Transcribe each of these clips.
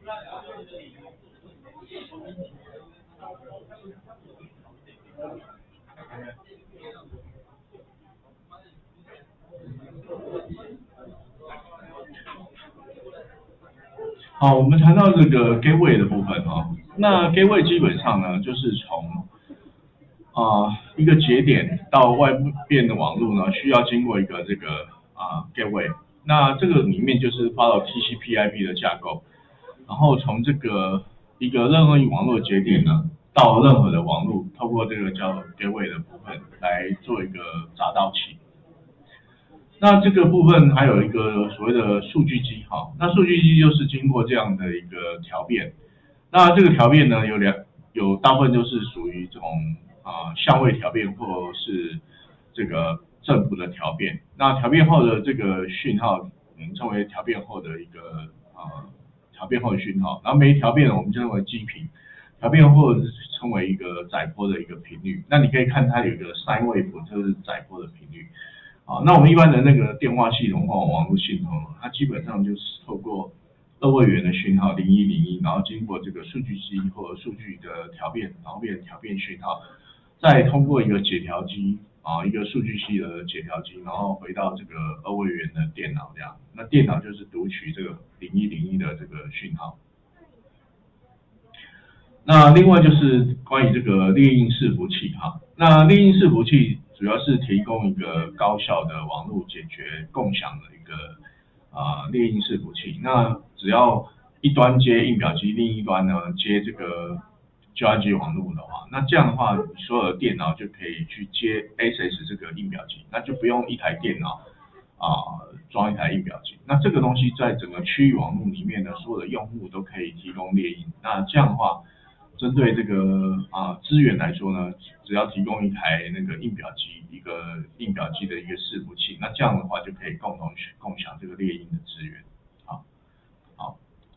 好，我们谈到这个 gateway 的部分哈，那 gateway 基本上呢，就是从一个节点到外边的网络呢，需要经过一个这个gateway，那这个里面就是 follow TCP/IP 的架构，然后从这个一个任何一网络节点呢，到任何的网络，透过这个叫 gateway 的部分来做一个闸道器。那这个部分还有一个所谓的数据机，哈，那数据机就是经过这样的一个调变，那这个调变呢有大部分就是属于这种相位调变或是这个振幅的调变，那调变后的这个讯号我们称为调变后的一个调变后的讯号，然后没调变的我们就称为基频，调变后称为一个载波的一个频率，那你可以看它有一个 sine wave， 就是载波的频率。那我们一般的那个电话系统或网络系统，它基本上就是透过二位元的讯号0101，然后经过这个数据机或数据的调变，然后变成调变讯号，再通过一个解调机一个数据系的解调机，然后回到这个二位元的电脑这样，那电脑就是读取这个0101的这个讯号。那另外就是关于这个猎鹰伺服器哈，那猎鹰伺服器主要是提供一个高效的网络解决共享的一个猎鹰伺服器。那只要一端接印表机，另一端呢接这个 GRG 网络的话，那这样的话，所有的电脑就可以去接 Access 这个印表机，那就不用一台电脑装一台印表机。那这个东西在整个区域网络里面呢，所有的用户都可以提供猎鹰。那这样的话，针对这个资源来说呢，只要提供一台那个印表机，一个印表机的一个伺服器，那这样的话就可以共同共享这个猎鹰的资源。好，好。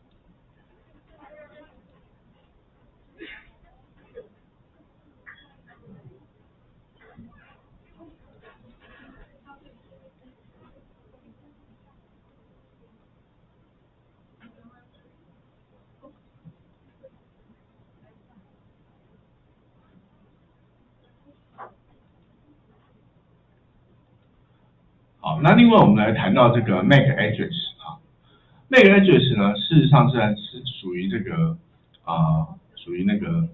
好，那另外我们来谈到这个 MAC address MAC address 呢，事实上是属于这个属于那个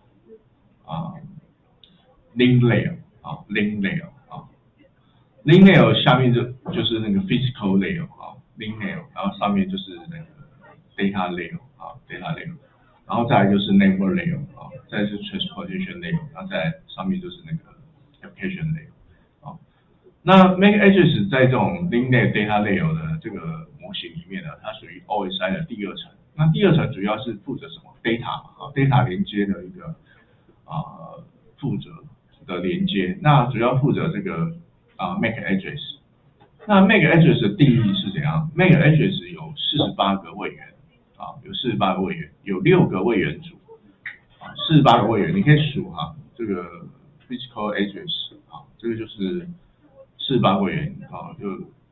link layer link layer link layer 下面就是那个 physical layer link layer， 然后上面就是那个 data layer data layer， 然后再来就是 network layer 再来是 transportation layer， 然后再来上面就是那个 application layer。那 MAC address 在这种 link layer data layer 的这个模型里面呢，它属于 OSI 的第二层。那第二层主要是负责什么 data 连接的一个负责的连接，那主要负责这个MAC address。那 MAC address 的定义是怎样 ？MAC address 有48个位元有48个位元，有6个位元组48个位元，你可以数这个 physical address 这个就是48位元就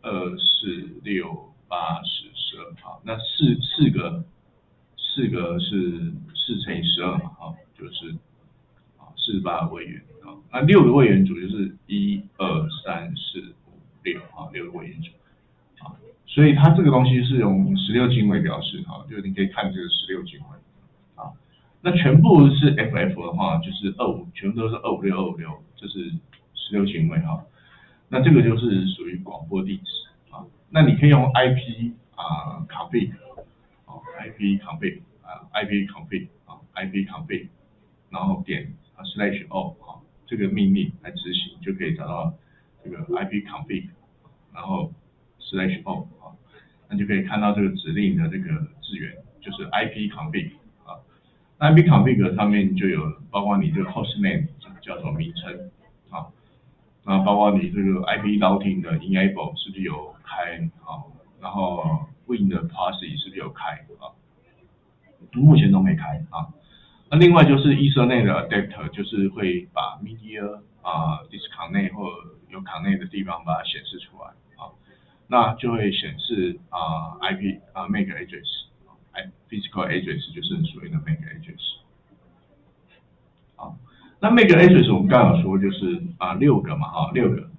2、4、6、8、10、12那四个是4乘以12嘛就是48位元那6个位元组就是1、2、3、4、5、66个位元组所以它这个东西是用16进位表示就是你可以看这个16进位那全部是 FF 的话就是25，全部都是256，这是16进位那这个就是属于广播地址那你可以用 IP config IP config IP config IP config， 然后点/o 这个命令来执行，就可以找到这个 IP config， 然后/o 那就可以看到这个指令的这个字元，就是 IP config那 IP config 上面就有包括你这个 host name 叫做名称那包括你这个 IP routing 的 enable 是不是有开然后 Win 的 policy 是不是有开目前都没开那另外就是 Ethernet 的 adapter， 就是会把 media disconnect 或有 connect 的地方把它显示出来那就会显示IP MAC address physical address 就是所谓的 MAC address。好，那 MAC address 我们刚刚有说就是6个嘛6个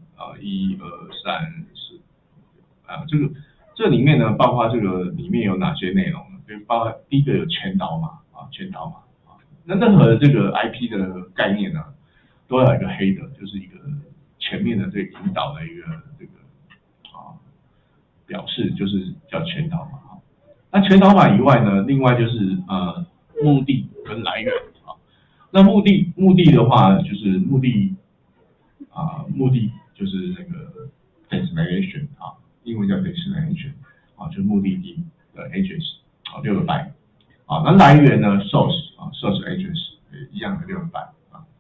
1、2、3、4这里面呢，包括这个里面有哪些内容呢？就包括第一个有前导码前导码那任何这个 IP 的概念呢，都要有一个黑的，就是一个前面的这个引导的一个这个表示，就是叫前导码那前导码以外呢，另外就是目的跟来源那目的的话，就是目的就是那个 destination英文叫 destination 就是目的地的 address 6个 byte 那来源呢 source address 一样的6个 byte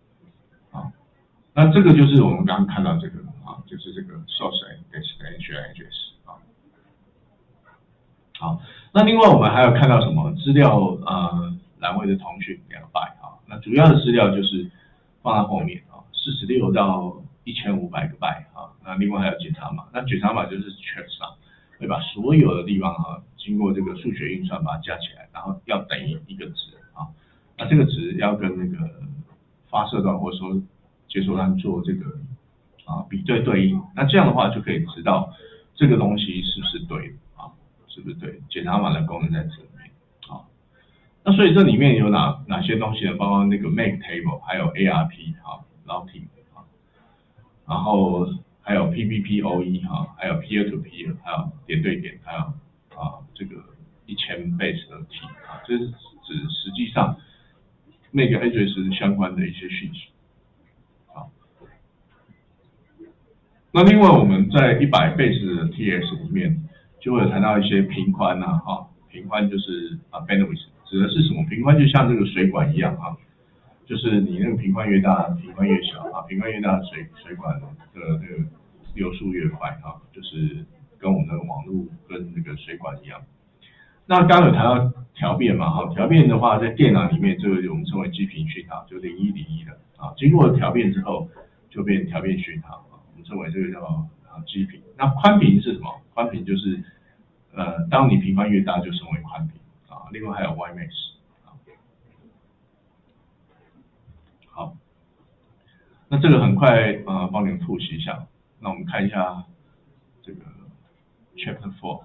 那这个就是我们刚刚看到这个就是这个 source destination address 好，那另外我们还有看到什么资料栏位的通讯2个 byte 那主要的资料就是放在后面46到1500个 byte 那另外还有检查码，那检查码就是 check sum 会把所有的地方经过这个数学运算把它加起来，然后要等于一个值那这个值要跟那个发射端或者说接收端做这个比对应，那这样的话就可以知道这个东西是不是对的是不是对？检查码的功能在这里面那所以这里面有哪些东西呢？包括那个 make table， 还有 ARP routing 然后还有 PPPoE 还有 peer to peer， 还有点对点，还有这个1000 base 的 T 这是指实际上 make address 相关的一些讯息那另外我们在100 base 的 TS 里面就会有谈到一些频宽频宽就是bandwidth 指的是什么？频宽就像这个水管一样就是你那个频宽越大，频宽越小频宽越大的水管的这个流速越快就是跟我们的网络跟那个水管一样。那刚刚有谈到调变嘛调变的话，在电脑里面这个我们称为基频讯号，就0101的经过调变之后就变调变讯号我们称为这个叫基频。那宽频是什么？宽频就是当你频宽越大就称为宽频另外还有 WiMAX。好，那这个很快帮你们复习一下。那我们看一下这个 Chapter 4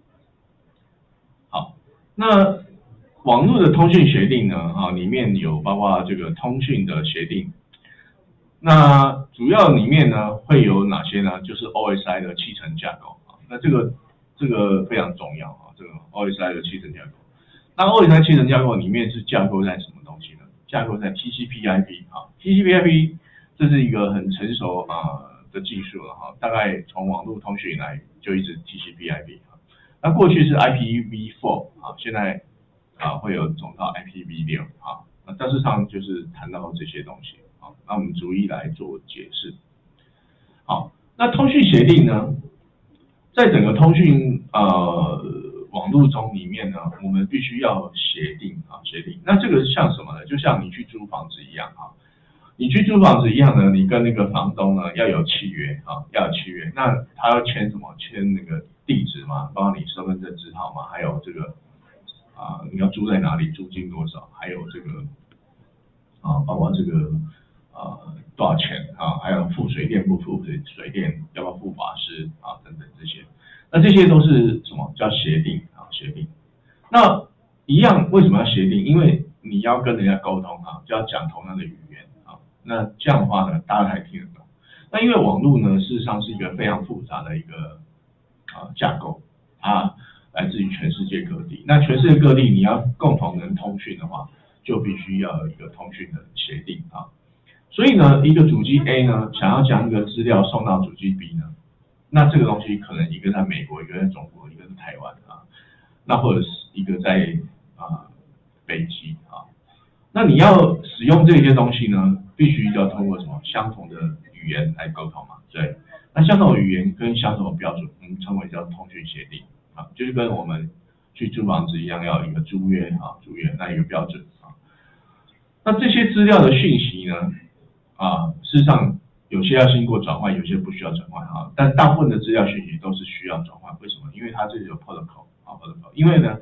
好，那网络的通讯协定呢里面有包括这个通讯的协定。那主要里面呢会有哪些呢？就是 OSI 的7层架构那这个非常重要这个 OSI 的7层架构。那 OSI 7层架构里面是架构在什么东西呢？架构在 TCP/IP TCP/IP 这是一个很成熟的技术了大概从网络通讯以来就一直 TCP/IP 那过去是 IPv4 现在会有走到 IPv6 那大致上就是谈到这些东西那我们逐一来做解释。好，那通讯协定呢，在整个通讯网络中里面呢，我们必须要协定协定。那这个像什么呢？就像你去租房子一样你去租房子一样呢，你跟那个房东呢要有契约要有契约。那他要签什么？签那个地址嘛，包括你身份证字号嘛，还有这个你要住在哪里，租金多少，还有这个包括这个多少钱还有付水电不付水电，要不要付法师等等这些。那这些都是什么叫协定协定？那一样为什么要协定？因为你要跟人家沟通就要讲同样的语言那这样的话呢，大家才听得懂。那因为网络呢，事实上是一个非常复杂的一个架构来自于全世界各地。那全世界各地你要共同能通讯的话，就必须要有一个通讯的协定所以呢，一个主机 A 呢，想要将一个资料送到主机 B 呢，那这个东西可能一个在美国，一个在中国，一个在台湾那或者是一个在北极那你要使用这些东西呢，必须要通过什么相同的语言来沟通嘛？对，那相同的语言跟相同的标准，我们称为叫通讯协定就是跟我们去租房子一样，要有一个租约租约那一个标准那这些资料的讯息呢事实上有些要经过转换，有些不需要转换但大部分的资料讯息都是需要转换。为什么？因为它这里有 protocol protocol， 因为呢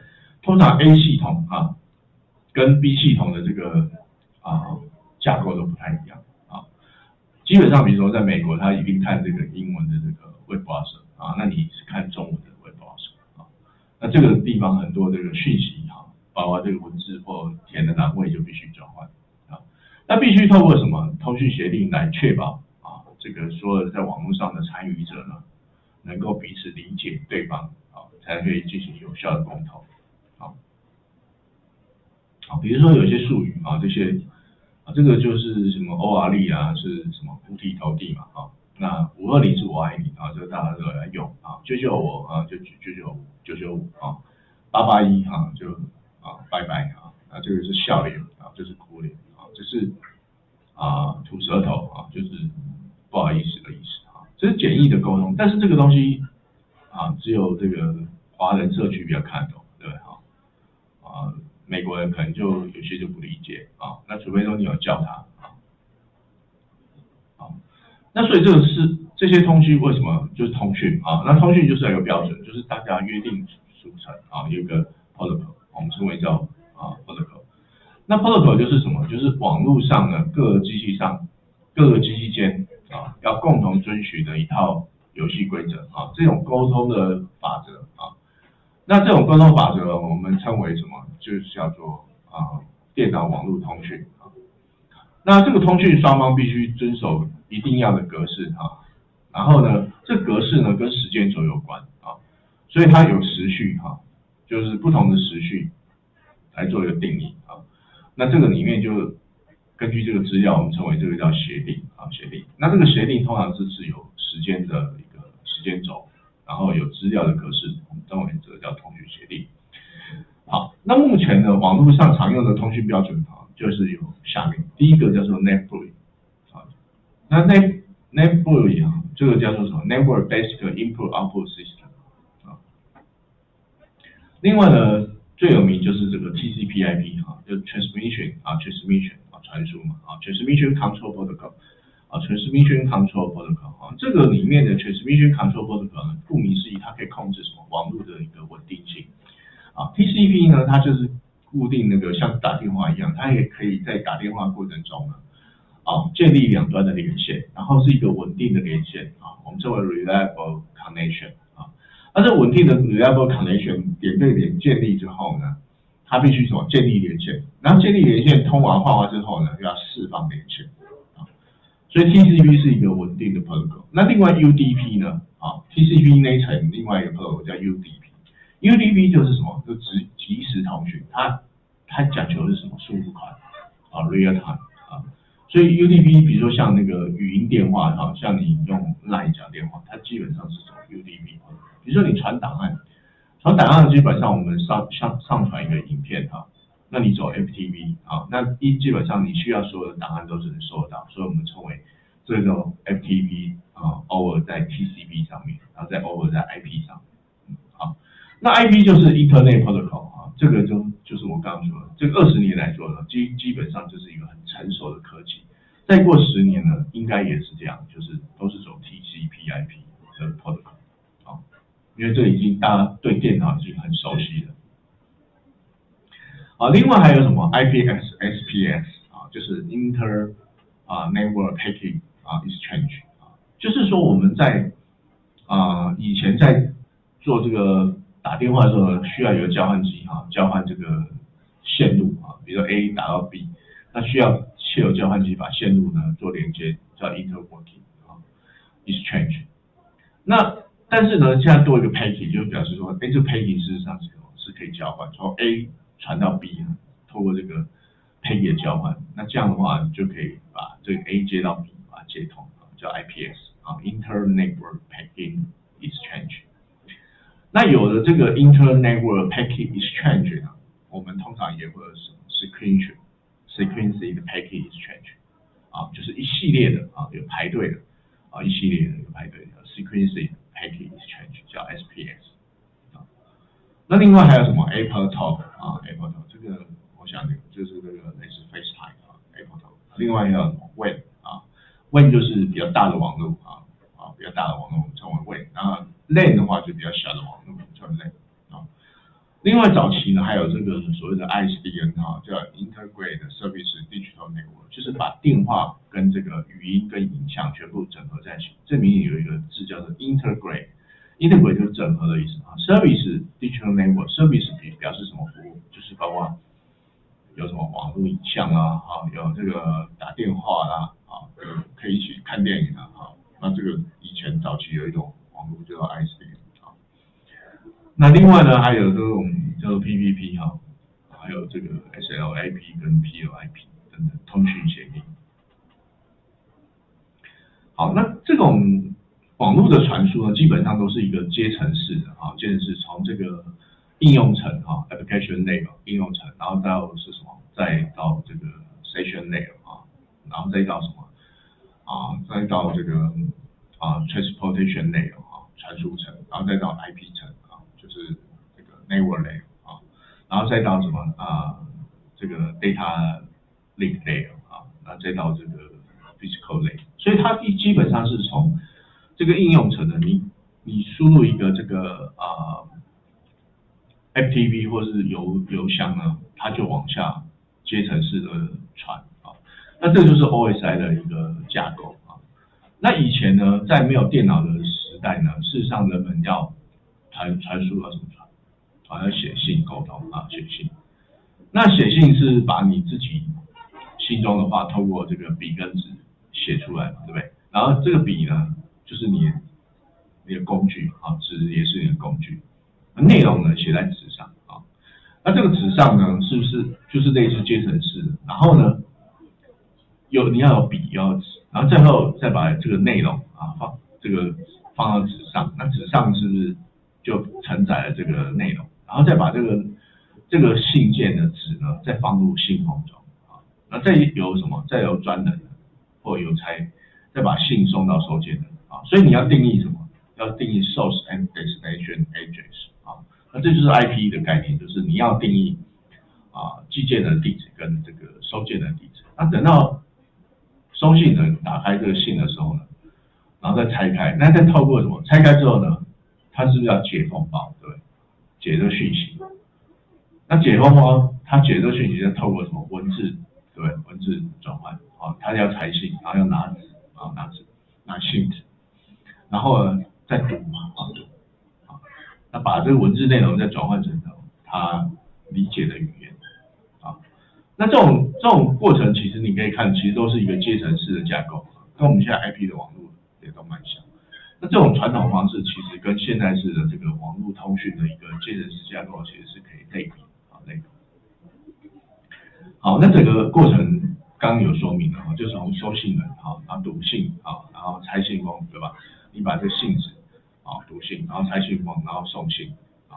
通常 A 系统跟 B 系统的这个架构都不太一样基本上，比如说在美国，他一定看这个英文的这个 web browser 那你是看中文的 web browser 那这个地方很多这个讯息包括这个文字或填的栏位就必须交换那必须透过什么通讯协定来确保这个所有在网络上的参与者呢，能够彼此理解对方才可以进行有效的沟通比如说有些术语这些这个就是什么 ORL 是什么五体投地嘛那520是我爱你这个大家都来用995就995881就拜拜这个是笑脸这是哭脸这是吐舌头就是不好意思的意思这是简易的沟通，但是这个东西只有这个华人社区比较看懂，对美国人可能就有些就不理解那除非说你有教他那所以这些通讯为什么就是通讯那通讯就是有一个标准，就是大家约定俗成有一个 protocol， 我们称为叫protocol。那 protocol 就是什么？就是网络上的各个机器间要共同遵循的一套游戏规则这种沟通的法则那这种沟通法则我们称为什么？就是叫做电脑网络通讯那这个通讯双方必须遵守一定要的格式然后呢，这格式呢跟时间轴有关所以它有时序就是不同的时序来做一个定义那这个里面就根据这个资料，我们称为这个叫协定协定。那这个协定通常是有时间的一个时间轴，然后有资料的格式，我们称为这个叫通讯协定。好，那目前呢，网络上常用的通讯标准就是有下面第一个叫做 NetBEUI 那 NetBEUI 这个叫做什么 Network Basic Input Output System 另外呢，最有名就是这个 TCP/IP 就 Transmission 传输嘛Transmission Control Protocol Transmission Control Protocol 这个里面的 Transmission Control Protocol 呢，顾名思义，它可以控制什么网络的一个稳定性TCP 呢，它就是固定那个像打电话一样，它也可以在打电话过程中呢建立两端的连线，然后是一个稳定的连线我们称为 reliable connection那这稳定的 reliable connection 点对点建立之后呢，它必须什么建立连线，然后建立连线通完话之后呢，又要释放连线所以 TCP 是一个稳定的 protocol。那另外 UDP 呢TCP 那一层另外一个 protocol 叫 UDP。UDP 就是什么？就即时通讯，它讲求的是什么？速度快real time所以 UDP 比如说像那个语音电话像你用 LINE 讲电话，它基本上是走 UDP。比如说你传档案基本上我们上传一个影片那你走 FTP 那基本上你需要所有的档案都是能收得到，所以我们称为这种 FTP over 在 TCP 上面，然后再 over 在 IP 上那 IP 就是 Internet Protocol 这个就是我刚刚说的，这个20年来做的基本上就是一个很成熟的科技。再过10年呢，应该也是这样，就是都是走 TCP/IP 的 Protocol 因为这已经大家对电脑已经很熟悉了另外还有什么 IPS、SPS 就是 Inter Network Packet Exchange 就是说我们在以前在做这个打电话的时候，需要有个交换机交换这个线路比如说 A 打到 B， 那需要借由交换机把线路呢做连接，叫 Interworking Exchange。那但是呢，现在多一个 packet， 就表示说，这个 packet 事实上是可以交换，从 A 传到 B， 透过这个 packet 的交换，那这样的话，你就可以把这个 A 接到 B， 把它接通，叫 IPS Inter-Network Packet Exchange。那有了这个 Inter-Network Packet Exchange 呢，我们通常也会有什么 Sequence 的 Packet Exchange 就是一系列的有排队的一系列的有排队的 Sequence Packet Exchange 叫 SPS 那另外还有什么 Apple Talk Apple Talk 这个我想就是这个类似 FaceTime Apple Talk。另外还有 Web Web 就是比较大的网络比较大的网络我们称为 Web， 然后 LAN 的话就比较小的网络我们称为 LAN另另外早期呢还有这个所谓的 ISDN 叫 Integrated Service Digital Network， 就是把电话跟这个语音跟影像全部整合在一起。这里面有一个字叫做 Integrate，Integrate 就是整合的意思Service Digital Network，Service 表示什么服务？就是包括有什么网络影像有这个打电话啦，可以一起看电影那这个以前早期有一种网络叫做 ISDN。那另外呢，还有这种叫做 PPP 还有这个 SLAP 跟 PLIP 等等通讯协议。好，那这种网络的传输呢，基本上都是一个阶层式的阶层式从这个应用层application layer 应用层，然后到是什么，再到这个 session layer 然后再到什么再到这个transportation layer 传输层，然后再到 IP 层就是这个 network layer 然后再到什么这个 data link layer 然后再到这个 physical layer， 所以它基本上是从这个应用层的你输入一个这个FTP 或是邮箱呢，它就往下阶层式的传那这就是 OSI 的一个架构那以前呢，在没有电脑的时代呢，事实上人们要传输要怎么传？要写信沟通写信。那写信是把你自己心中的话透过这个笔跟纸写出来嘛，对不对？然后这个笔呢，就是你的工具纸也是你的工具。内容呢写在纸上那这个纸上呢，是不是就是类似阶层式的？然后呢，你要有笔，要有纸，然后最后再把这个内容放到纸上，那纸上是不是就承载了这个内容？然后再把这个信件的纸呢，再放入信封中那再由什么？再由专人或邮差再把信送到收件人所以你要定义什么？要定义 source and destination address那这就是 IP 的概念，就是你要定义寄件的地址跟这个收件的地址。那等到收信人打开这个信的时候呢，然后再拆开，那再透过什么？拆开之后呢，它是不是要解封包？对不对？解这个讯息。那解封包，它解这个讯息再透过什么？文字，对不对？文字转换它要拆信，然后要拿纸拿信纸，然后呢再读读。那把这个文字内容再转换成他理解的语言那这种过程，其实你可以看，其实都是一个阶层式的架构跟我们现在 IP 的网络也都蛮像。那这种传统方式，其实跟现在式的这个网络通讯的一个阶层式架构，其实是可以类比好，那整个过程刚刚有说明了就从收信人然后读信然后拆信封，对吧？你把这个信纸读信，然后拆信封，然后送信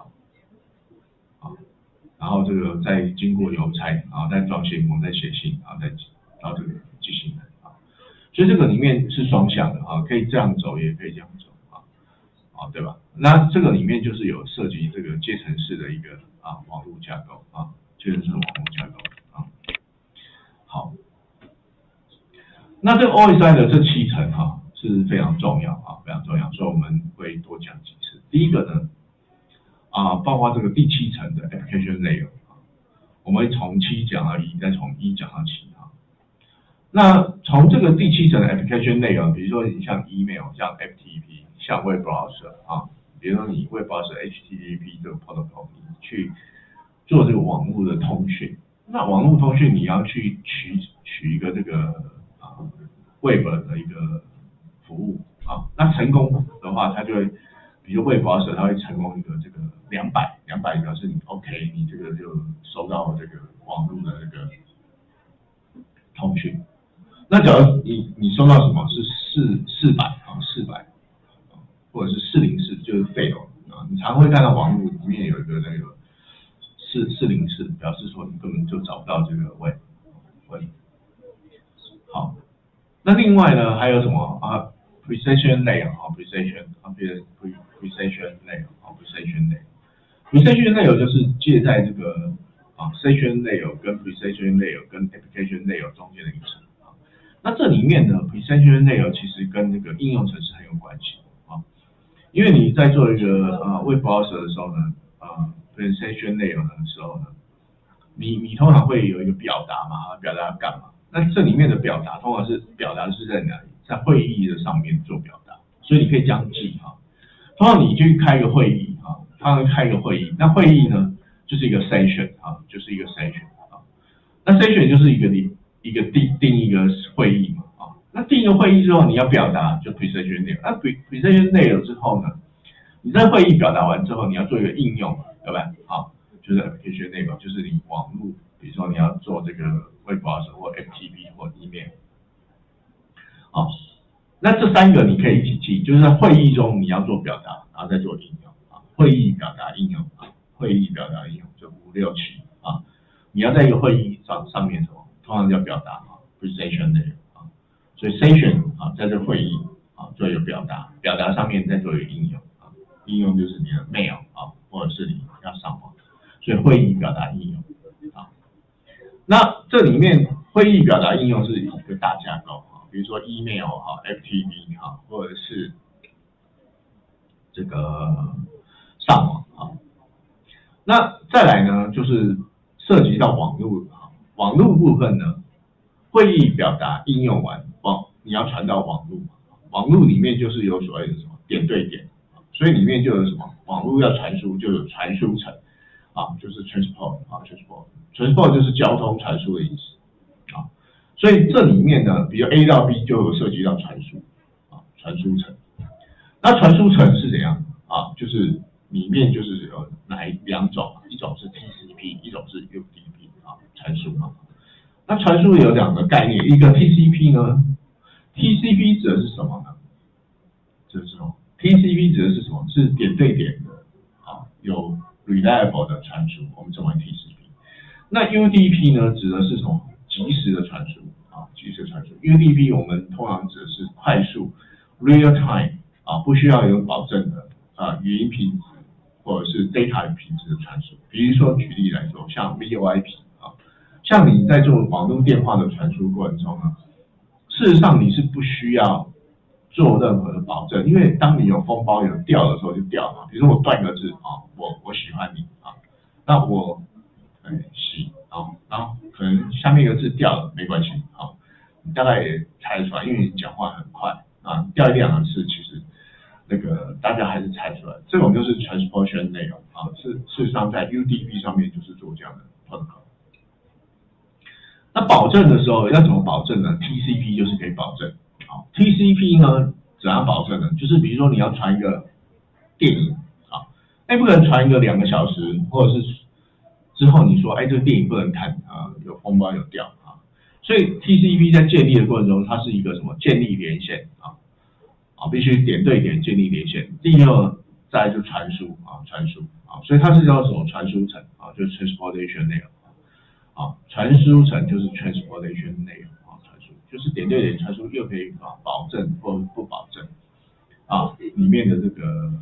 然后这个再经过邮差再装信封，再写信再到这个寄信人所以这个里面是双向的可以这样走，也可以这样走对吧？那这个里面就是有涉及这个阶层式的一个网络架构阶层式网络架构好，那这个 OSI 的这7层是非常重要非常重要，所以我们会多讲几次。第一个呢包括这个第7层的 application layer 我们会从7讲到1，再从1讲到7那从这个第7层的 application layer， 比如说你像 email， 像 FTP， 像 web browser 比如说你 web browser HTTP 这个 protocol， 你去做这个网络的通讯。那网络通讯你要去取一个这个web 的一个服务那成功的话，它就会，比如 web browser 它会成功一个这个200表示你 OK， 你这个就收到这个网络的这个通讯。那假如你收到什么是400或者是404，就是 fail 你常会看到网络里面有一个那个404，表示说你根本就找不到这个web。好，那另外呢还有什么precision layer precision layer 就是介在这个session layer 跟 precision layer 跟 application layer 中间的一层那这里面呢 precision layer 其实跟这个应用程式很有关系因为你在做一个web browser 的时候呢 presentation layer 的时候呢，你通常会有一个表达嘛，表达要干嘛？那这里面的表达通常是表达是在哪里？在会议的上面做表达，所以你可以这样记哈。通常你去开一个会议哈，通常开一个会议，那会议呢就是一个 session 啊，就是一个 session 啊。那 session 就是一个定一个会议嘛啊。那定一个会议之后，你要表达就 presentation layer， 那 presentation layer 之后呢，你在会议表达完之后，你要做一个应用，对不对？好，就是 application layer， 就是你网络，比如说你要做这个 web browser 或 FTP 或 email， 好，那这三个你可以一起记，就是在会议中你要做表达，然后再做应用啊，会议表达应用啊，会议表达应用就5、6、7啊，你要在一个会议上面什么，通常要表达啊 presentation layer 啊，所以 session 啊在这会议啊做一个表达，表达上面再做一个应用。应用就是你的 mail 啊，或者是你要上网，所以会议表达应用啊。那这里面会议表达应用是一个大架构啊，比如说 email 哈、FTP 哈，或者是这个上网啊。那再来呢，就是涉及到网络啊，网络部分呢，会议表达应用完你要传到网络，网络里面就是有所谓的什么点对点。所以里面就有什么网络要传输，就有传输层啊，就是 transport 啊 transport 就是交通传输的意思啊。所以这里面呢，比如 A 到 B 就有涉及到传输啊，传输层。那传输层是怎样啊？就是里面就是有两种，一种是 TCP， 一种是 UDP 啊，传输啊。那传输有两个概念，一个 TCP 呢 ，TCP 指的是什么呢？指的是什么？ TCP 指的是什么？是点对点的啊，有 reliable 的传输，我们称为 TCP。那 UDP 呢，指的是什么？即时的传输啊，即时的传输。UDP 我们通常指的是快速 real time 啊，不需要有保证的语音品质或者是 data 品质的传输。比如说举例来说，像 VoIP 啊，像你在做网络电话的传输过程中呢，事实上你是不需要做任何的保证，因为当你有封包有掉的时候就掉嘛。比如说我断个字啊，我喜欢你啊，那我喜啊，然后可能下面一个字掉了没关系啊，你大概也猜得出来，因为你讲话很快啊，掉1、2个字其实那个大家还是猜出来。这种就是 transportation 内容啊，事实上在 UDP 上面就是做这样的 protocol。那保证的时候要怎么保证呢 ？TCP 就是可以保证。好 ，TCP 呢怎样保证呢？就是比如说你要传一个电影啊，那不可能传一个2个小时，或者是之后你说这个电影不能看啊，有封包有掉啊，所以 TCP 在建立的过程中，它是一个什么建立连线必须点对点建立连线。第二，再来就传输啊，所以它是叫什么传输层啊，就是 transportation layer。传输层就是 transportation layer 传输就是点对点传输，又可以保证或不保证里面的这个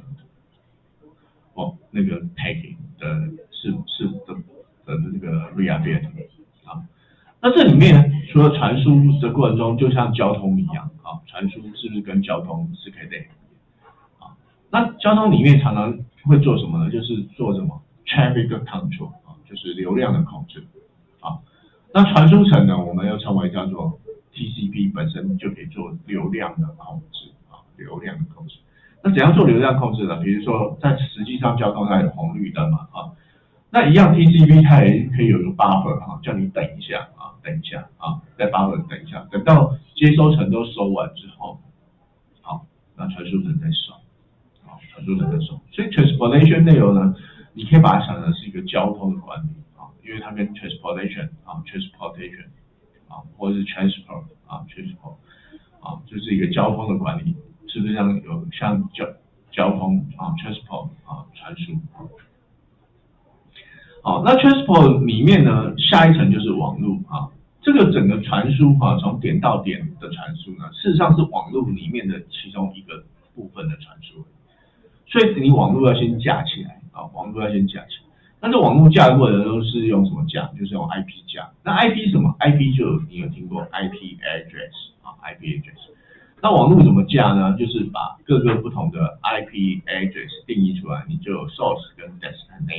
那个 tagging 的这个 reliability 那这里面除了传输的过程中，就像交通一样传输是不是跟交通是可以类比那交通里面常常会做什么呢？就是做什么 traffic control 就是流量的控制。那传输层呢，我们又称为叫做 TCP 本身就可以做流量的控制流量的控制。那怎样做流量控制呢？比如说在实际上交通它有红绿灯嘛那一样 TCP 它也可以有个 buffer 叫你等一下在 buffer 等一下，等到接收层都收完之后，那传输层再收传输层再收。所以 transportation 内容呢，你可以把它想成是一个交通的管理因为它跟 transportation 或者是 transport 就是一个交通的管理，是不是像交通transport 传输那 transport 里面呢，下一层就是网络这个整个传输从点到点的传输呢，事实上是网络里面的其中一个部分的传输，所以你网络要先架起来网络要先架起来。那这网络架的过程中是用什么架？就是用 IP 架。那 IP 是什么 ？IP 你有听过 IP address IP address。那网络怎么架呢？就是把各个不同的 IP address 定义出来，你就有 source 跟 destination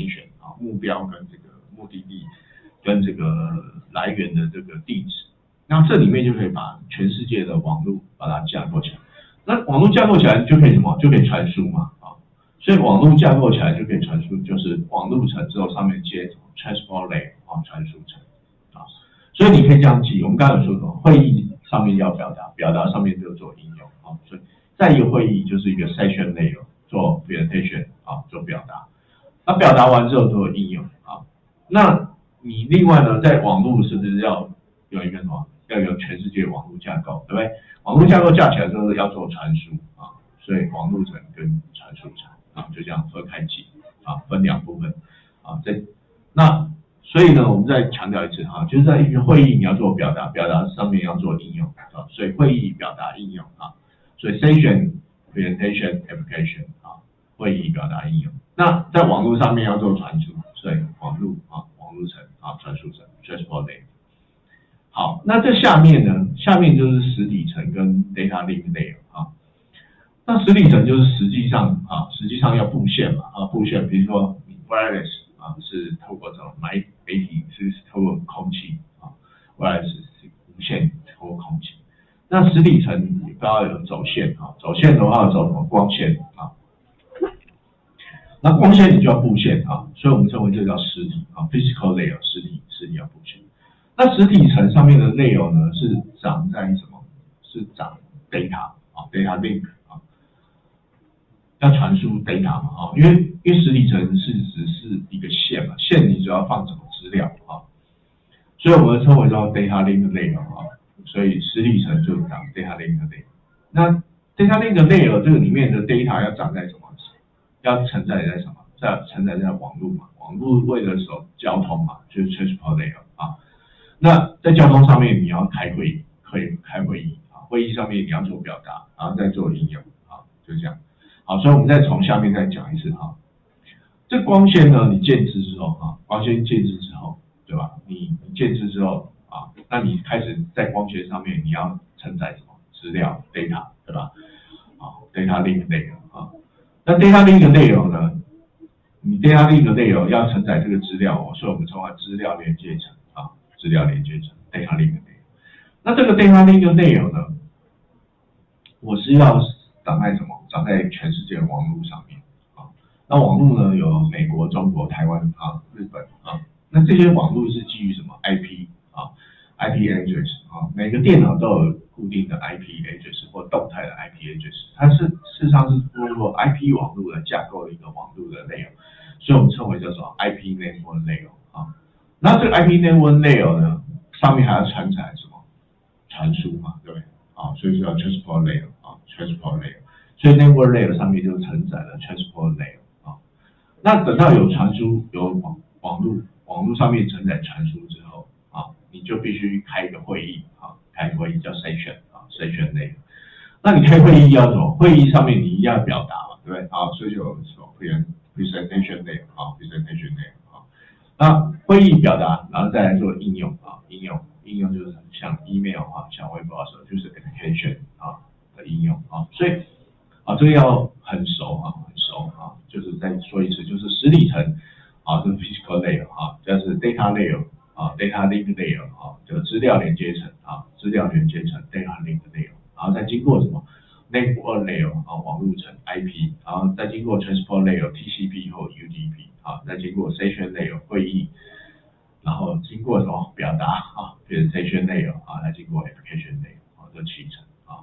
啊，目标跟这个目的地跟这个来源的这个地址。那这里面就可以把全世界的网络把它架构起来。那网络架构起来就可以什么？就可以传输嘛，啊，所以网络架构起来就可以传输，就是网路层之后上面接什么 transport layer 啊，传输层啊。所以你可以这样记，我们刚才有说什么？会议上面要表达，表达上面就做应用啊。所以再一个会议就是一个 session layer 做 presentation 啊，做表达。那表达完之后做应用啊。那你另外呢，在网络是不是要有一个什么？要有全世界网络架构，对不对？网络架构架起来之后要做传输啊，所以网络层跟传输层啊就这样分开记啊，分两部分啊。那所以呢，我们再强调一次哈，就是在一个会议你要做表达，表达上面要做应用啊，所以会议表达应用啊，所以 session presentation application 啊，会议表达应用。那在网络上面要做传输，所以网络层啊，传输层 transport layer。好，那这下面呢？下面就是实体层跟 data link layer 啊。那实体层就是实际上要布线嘛啊，布线，比如说你 wireless 啊是透过这种媒体是透过空气啊 ，wireless 是无线透过空气。那实体层你都要有走线啊，走线的话走什么光纤啊？那光纤你就要布线啊，所以我们称为这叫实体啊 ，physical layer 实体要布线。那实体层上面的内容呢，是长在什么？是长 data 啊 ，data link 啊，要传输 data 嘛啊，因为实体层是只是一个线嘛，线你只要放什么资料啊，所以我们称为叫 data link layer 啊，所以实体层就长 data link layer。那 data link layer 这个里面的 data 要长在什么？要承载在什么？承载在网络嘛，网络为了交通嘛，就是 transport layer 啊。那在交通上面你要开会议，开会议啊，会议上面你要做表达，然后再做应用啊，就这样。好，所以我们再从下面再讲一次哈。这光纤呢，你建置之后啊，光纤建置之后，对吧？你建置之后啊，那你开始在光纤上面你要承载什么资料 data， 对吧？啊 ，data link layer 啊，那 data link layer呢，你 data link layer 要承载这个资料哦，所以我们称为资料连接层啊。资料连接层 data link layer。那这个 data link layer 呢，我是要长在什么？长在全世界的网络上面啊。那网络呢，有美国、中国、台湾啊、日本啊。那这些网络是基于什么 IP 啊 ？IP address 啊，每个电脑都有固定的 IP address 或动态的 IP address， 它事实上是通过 IP 网络来架构一个网络的 layer， 所以我们称为叫做 IP network layer 啊。那这个 IP network layer 呢，上面还要承载什么？传输嘛，对不对？啊，所以叫 transport layer 啊 ，transport layer。所以 network layer 上面就承载了 transport layer 啊。那等到有传输，有网络上面承载传输之后啊，你就必须开一个会议啊，开一个会议叫 session 啊 ，session layer。那你开会议要什么？会议上面你一定要表达嘛，对不对？啊，所以就有什么 presentation layer 啊 ，presentation layer。那会议表达，然后再来做应用啊，应用就是像 email 啊，像 web browser 就是 application 啊的应用啊，所以啊这个要很熟啊，就是再说一次，就是实体层啊，这个 physical layer 啊，这是 data layer 啊 ，data link layer 啊，这个资料连接层啊，资料连接层 data link layer， 然后再经过什么 network layer 啊，网络层 IP， 然后再经过 transport layer TCP 或 UDP。啊，再经过 session layer 会议，然后经过什么表达啊，变成 session layer 啊，再经过 application layer 啊，这7层啊。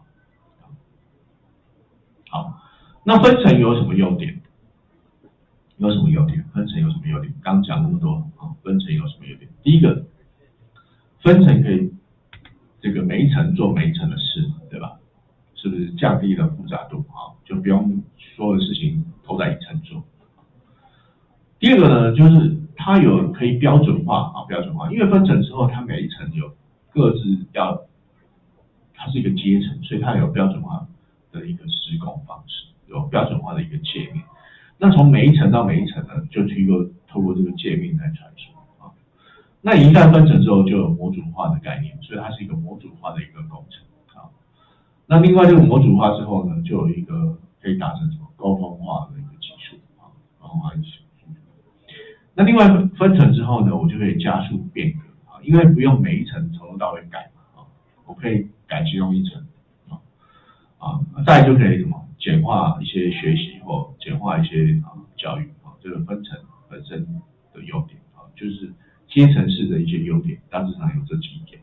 好，那分层有什么优点？分层有什么优点？刚讲那么多啊，分层有什么优点？第一个，分层可以这个每一层做每一层的事，对吧？是不是降低了复杂度啊？就不用所有的事情都在一层做。第二个呢，就是它有可以标准化啊，标准化，因为分层之后，它每一层有各自它是一个阶层，所以它有标准化的一个施工方式，有标准化的一个界面。那从每一层到每一层呢，就透过这个界面来传输啊。那一旦分层之后，就有模组化的概念，所以它是一个模组化的一个工程啊。那另外这个模组化之后呢，就有一个可以达成什么沟通化的一个技术啊，沟通化技术。 那另外分层之后呢，我就可以加速变革啊，因为不用每一层从头到尾改嘛啊，我可以改其中一层再来就可以什么简化一些学习或简化一些教育这个分层本身的优点就是阶层式的一些优点，大致上有这几点。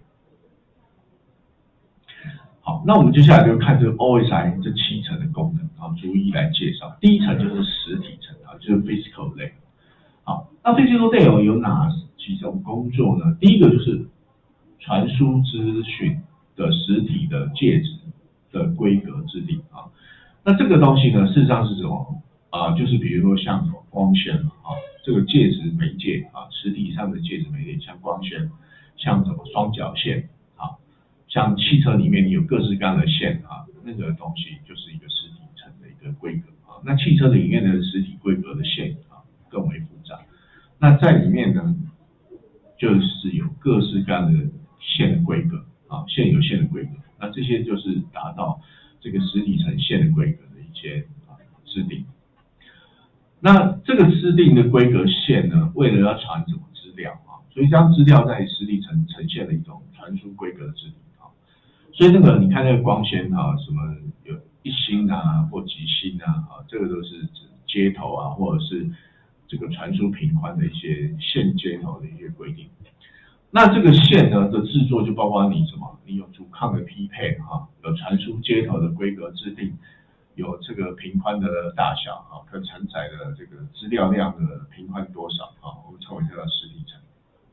好，那我们接下来就看这个 OSI 这7层的功能逐一来介绍。第一层就是实体层就是 physical layer。好，那 physical layer 有哪几种工作呢？第一个就是传输资讯的实体的介质的规格制定那这个东西呢，事实上是什么就是比如说像光纤这个介质媒介实体上的介质媒介，像光纤，像什么双绞线像汽车里面你有各式各样的线那个东西就是一个实体层的一个规格那汽车里面的实体规格的线更为复杂。那在里面呢，就是有各式各样的线的规格线有线的规格，那这些就是达到这个实体层线的规格的一些制定。那这个制定的规格线呢，为了要传什么资料所以将资料在实体层呈现了一种传输规格的制定所以那个你看那个光纤什么有1星或几星这个都是指接头或者是这个传输频宽的一些线接头的一些规定。那这个线呢的制作就包括你什么，你有阻抗的匹配有传输接头的规格制定，有这个频宽的大小可承载的这个资料量的频宽多少我们称为这个实体层。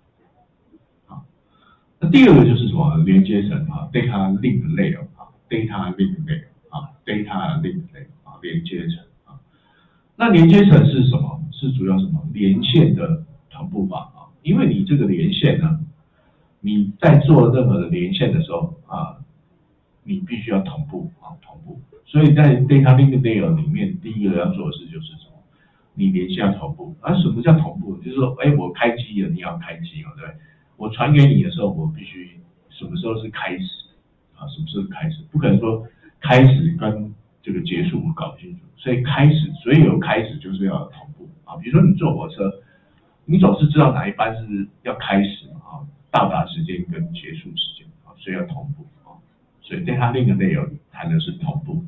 那第二个就是什么连接层data link layer data link layer data link layer 连接层那连接层是什么？是主要什么？连线的同步法因为你这个连线呢，你在做任何的连线的时候你必须要同步同步。所以在 data link layer 里面，第一个要做的事就是什么？你连线要同步什么叫同步？就是说，我开机了，你要开机对不对？我传给你的时候，我必须什么时候是开始什么时候是开始？不可能说开始跟这个结束我搞不清楚，所以所以有开始就是要同步比如说你坐火车，你总是知道哪一班是要开始到达时间跟结束时间所以要同步所以 data link layer 谈的是同步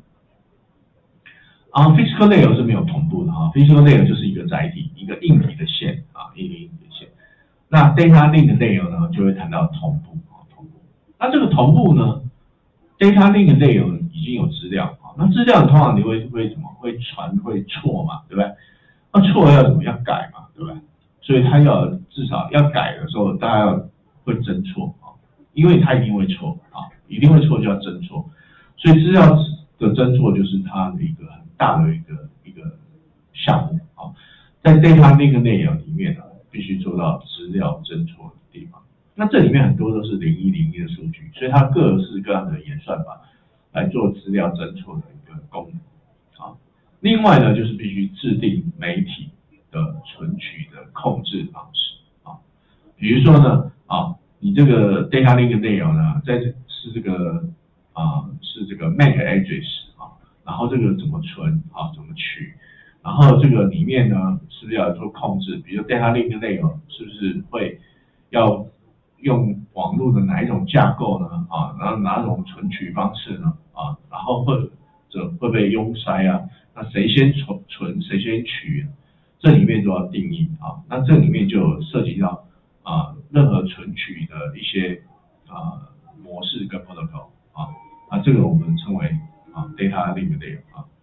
physical layer 是没有同步的physical layer 就是一个载体，一个硬体的线一个硬体的线。那 data link layer 呢，就会谈到同步同步。那这个同步呢 ，data link layer 已经有资料那资料通常你会怎么会传会错嘛，对不对？那错要怎么样改嘛，对不对？所以它至少要改的时候，大家会侦错因为它一定会错一定会错就要侦错，所以资料的侦错就是它的一个很大的一个项目在 data link layer 里面必须做到资料侦错的地方。那这里面很多都是0101的数据，所以它各式各样的演算法来做资料侦错的一个功能另外呢，就是必须制定媒体的存取的控制方式比如说呢你这个 data link layer 呢，是这个 MAC address 然后这个怎么存怎么取。然后这个里面呢，是不是要做控制？比如 data link layer 是不是会要用网络的哪一种架构呢？然后哪种存取方式呢？然后或者会不会拥塞那谁先存谁先取？这里面都要定义那这里面就有涉及到任何存取的一些模式跟 protocol这个我们称为data link layer